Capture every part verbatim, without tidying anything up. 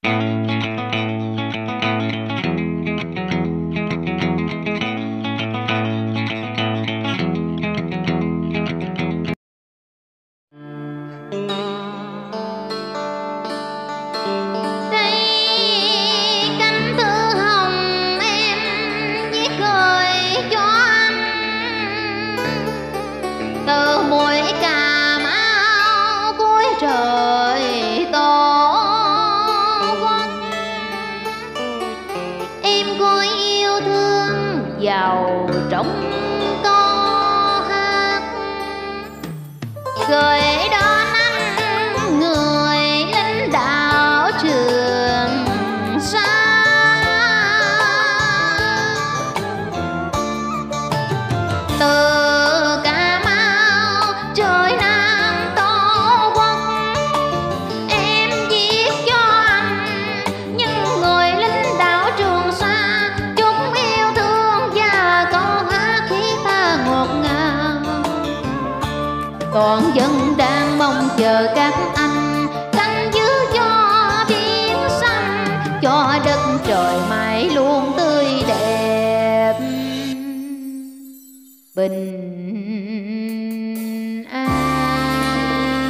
vào trong co hát gửi đến anh người lính đạo Trường Sa. Từ Cà Mau trời Nam Tổ quốc em viết cho anh những người lính đạo Trường Sa, chúng yêu thương và câu hát thiết tha ngọt ngào. Toàn dân đang mong chờ các anh canh giữ cho biển xanh, cho đất trời mãi luôn tươi đẹp bình an.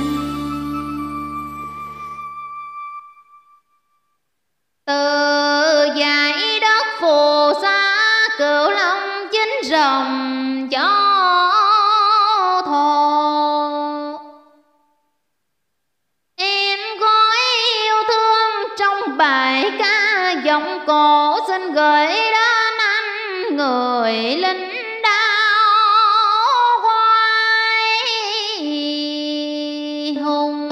Từ dải đất phù sa Cửu Long chính rồng cho thọ, em gói yêu thương trong bài ca giọng cổ xin gửi đến anh người lính đao khoái hùng.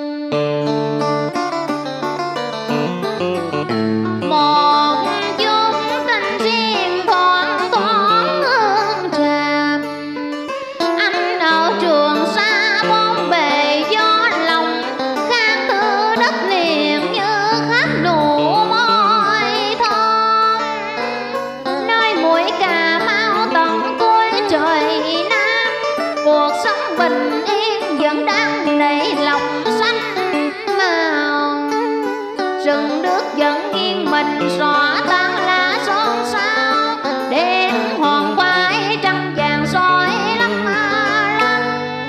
Một chút tình riêng thoáng thoáng hương tràm, anh ở Trường Sa bốn bề gió lòng, khát thứ đất liền như khát nụ môi thơm. Nơi mũi Cà Mau tận cuối trời Nam, cuộc sống bình yên vẫn đang đầy lòng xanh màu. Rừng nước vẫn nghiêng mình xõa tan lá xôn xao, đêm hoàng quái trăng vàng soi lắm lắm.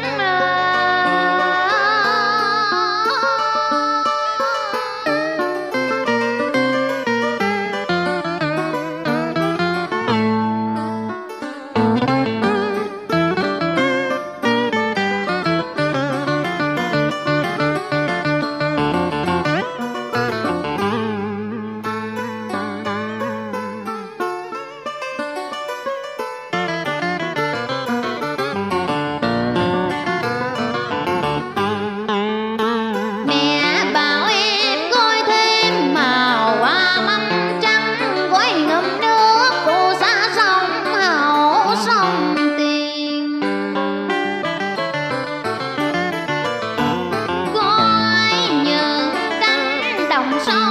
Mẹ bảo em gói thêm màu hoa mâm trắng, gói ngâm nước phù sa sông hậu sông Tiền, gói những cánh đồng sâu